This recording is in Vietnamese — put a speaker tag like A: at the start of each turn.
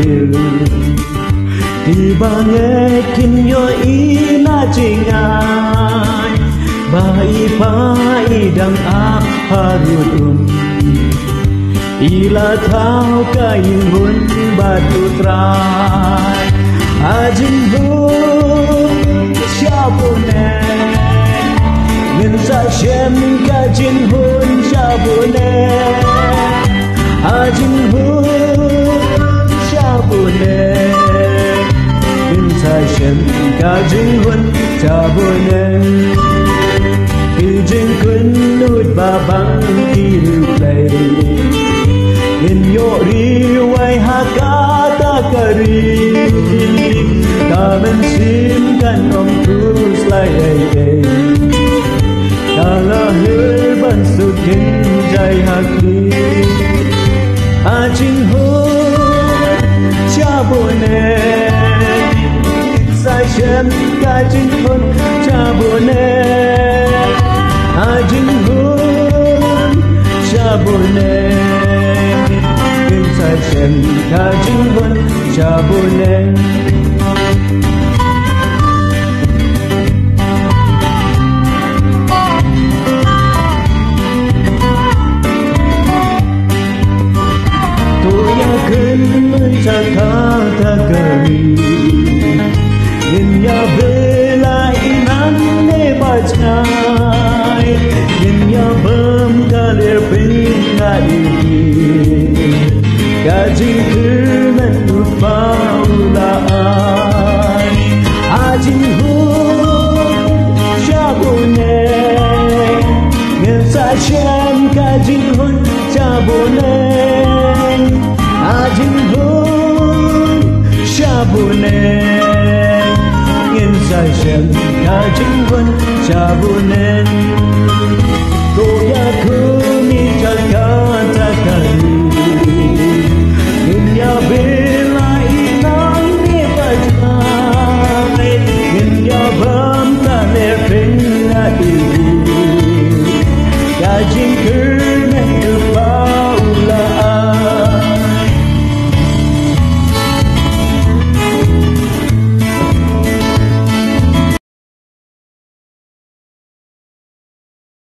A: Tiba ngekin yo ina jingai Bai pai dang aparudum Ila thao kain hun batu trai Ajin hun shabune Ngin sa shem ka jin hun shabune Ajin hun shabune Shem ka jing hun chabone Ki jing kun nut ba bang ki lu play In yo ri wai ha ka ta kari Ka men sim kan om cruise lai ai Ka la hir ban su kin jai ha kli A jing hun chabone Shem ka jing hun chabone Ajin hun chabone Kim sa shem ka jing hun chabone Toya kun chaka ta kari In ya bela inan ne bajnai In ya bam kalir pinga ini Gajing kirman upaula ai Ajing hun shabune Ngel sa shem gajing hun shabune Ajing hun shabune Sa shem ka jing hun chabunen Goya kuni chaka takari Inya bela inang ni bajnai Inya bam ta le penga ibu Ka jing